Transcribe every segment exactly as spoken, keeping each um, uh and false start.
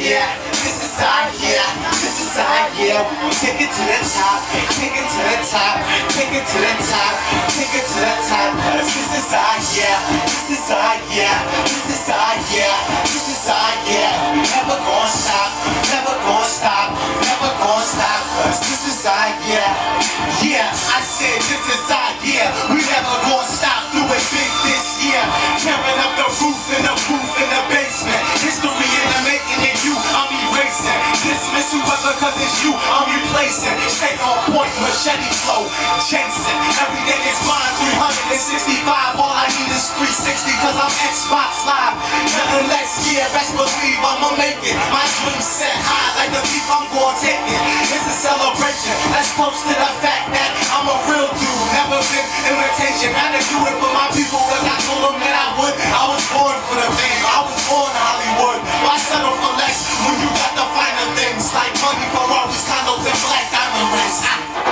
yeah, this is our year, this is our year. We take it to the top, take it to the top, take it to the top, take it to the top. Cause this is our year, this is our year, this is our year, this is our year. We never gonna stop, never gonna stop, never gonna stop. Cause this is our year. Yeah, I said this is our year. We never gonna stop doing big this year. Tearing up the roof and the roof in the basement. History in the making and you, I'm erasing. Dismiss whoever cause it's you, I'm replacing. Stay on point, machete flow, chasing. Every day is mine, three hundred sixty-five. All I need is three sixty cause I'm Xbox Live. Nothing less, yeah, best believe I'ma make it. My dreams set high like the beef, I'm gonna take it. It's a celebration, that's close to the fact that I'm a real dude. Never been imitation, gotta do it for my people cause I told them that I would. I was born for the fame, I was born Hollywood. Why settle for less when you got the finer things like money, Ferraris, condos, and black diamond rings?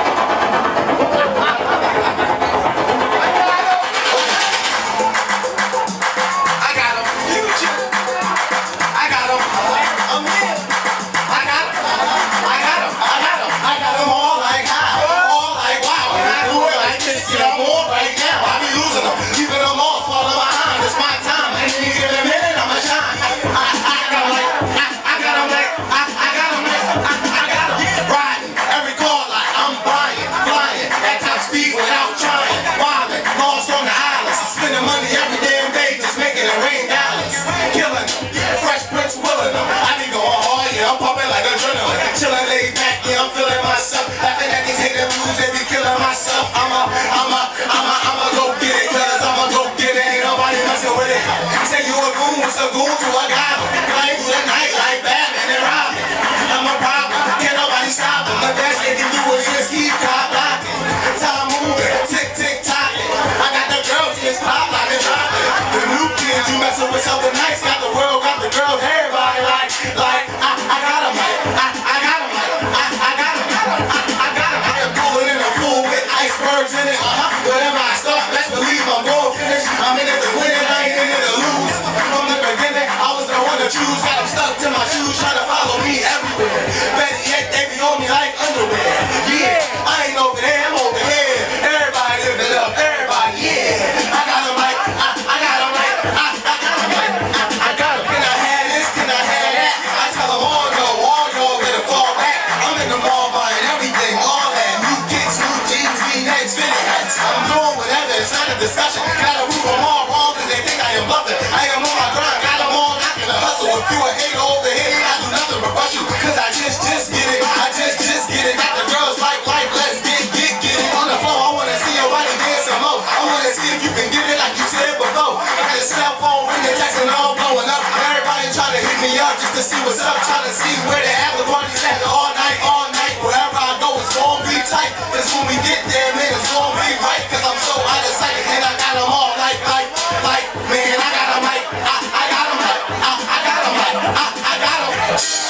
Myself, I'ma, I'ma, I'ma, I'ma go get it, cause I'ma go get it, ain't nobody messing with it. Say you a goon, what's a goon to a goblin? Play through the night like Batman and Robin. I'm a problem, can't nobody stop him. The best they can do is just keep cop blocking. Time moving, tick, tick, tocking. I got the girls just pop like and dropping. The new kids, you messing with something nice. Got the world, got the girls, everybody like, like, I, I got them, I, I got them, I, I got them, I, I got them. I am cooling in a pool with icebergs in it. Uh-huh. Whatever I start, best believe I'm going to finish. I'm in it to win it, I ain't in it to lose. From the beginning, I was the one to choose. Got them stuck to my shoes, trying to follow me everywhere. Better yet, they be on me like underwear. Yeah, I ain't over there, I'm over here. Everybody live it up, everybody, yeah. I got them like, I, I got them like, I, I got them like, I, I got them. Can I have this, can I have that? I tell them all no, all y'all better fall back. I'm in the mall buying everything, all that. New kicks, new jeans, V-necks, fitted hats. I'm doing whatever, it's not a discussion. Gotta prove them all wrong cause they think I am bluffing. I am on my grind, got them all knocking the hustle. If you a hater over here, I do nothing but rush you. Cause I just, just get it, I just, just get it. Got the girls like, like, let's get, get, get it. On the floor, I wanna see your body dance some more. I wanna see if you can get it like you said before. I got a cell phone ringing, texting all blowing up. Everybody trying to hit me up just to see what's up. Trying to see where the after party's at all night, all night. Wherever I go, it's gonna be tight. Cause when we get there, man, it's gonna be right. Cause I'm so out of sight. And I got them all like, like, like, man, I got them like, I, I got them like, I, I got them like, I, I got them.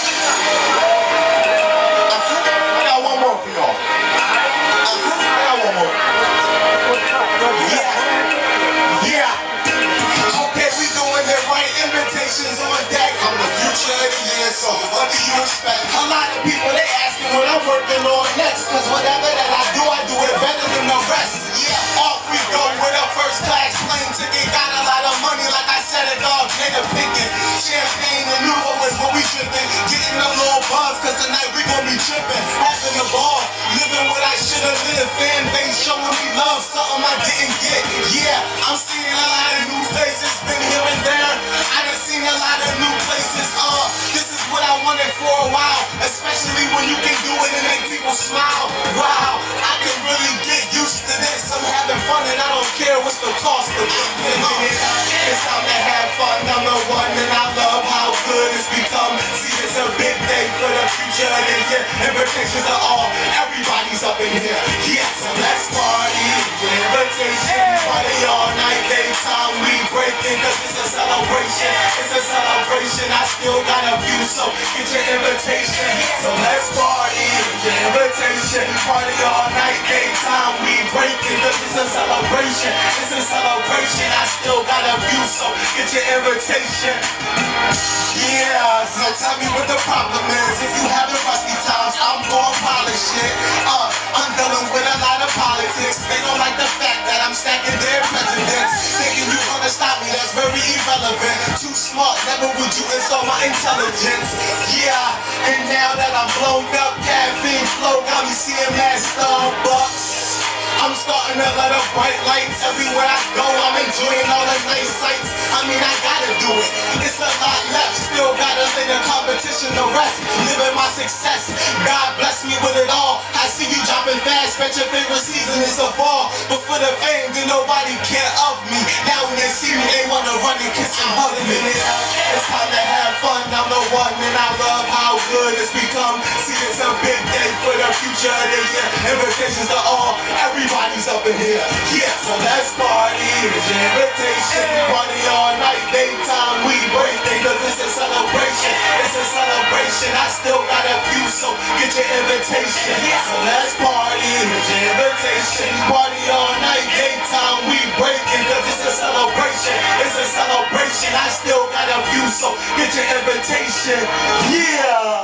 I got one more for y'all. I got one more. Yeah. Yeah. Okay, we doing it right. Invitations on deck. I'm the future of the year, so what do you expect? A lot of people, they asking what I'm working on next. Cause whatever that I do, I do it better than the rest. Yeah, off we go with a first class plane ticket. Got a lot of money, like I said, a dog nigga picking. Champagne and Nuvo is what we tripping. Getting a little buzz, cause tonight we gon' be tripping. Having the ball, living what I should've lived. Fan base showing me love, something I didn't get. Yeah, I'm seeing a lot of new faces, been here and there. I done seen a lot of new places. Uh, this is what I wanted for a while, especially when you can do it and make people smile. Wow, I can really get used to this. I'm having fun and I don't care what's the cost of it. It's time to have fun, number one, and I love how good it's become. See, it's a big day for the future of the year. Invitations are all, everybody's up in here. Yeah, so let's party. Invitation, party all night, daytime, we breaking, cause it's a celebration. It's a celebration, I still got a view, so get your invitation. So let's party. Your invitation, party all night, daytime, we breaking, cause it's a celebration. It's a celebration, I still got a got a few, so get your invitation. Yeah, so tell me what the problem is. If you having rusty times, I'm gon' polish it. Uh, I'm dealing with a lot of politics. They don't like the fact that I'm stacking their presidents. Thinking you gonna stop me, that's very irrelevant. Too smart, never would you insult my intelligence. Yeah, and now that I'm blown up, caffeine flow got me seeing mad Starbucks. I'm starting to let up bright lights everywhere I go. I'm enjoying all the nice sights. I mean, I gotta do it. It's a lot left. Still gotta lay the competition to rest. Living my success. God bless me with it all. I see you dropping fast. Bet your favorite season is the fall. But for the fame, then nobody care of me. Now when they see me, they wanna run and kiss and hug me. It's time to have fun. I'm the one, and I love how good it's become. See, it's a big day for the future of the year. Invitations to all. Everybody's up in here. Yeah, so let's party. It's your invitation. Party all night, daytime, we breaking. Cause it's a celebration. It's a celebration. I still got a few, so get your invitation. Yeah, so let's party. It's your invitation. Party all night, daytime, we breaking. Cause it's a celebration. It's a celebration. I still got a few, so get your invitation. Yeah.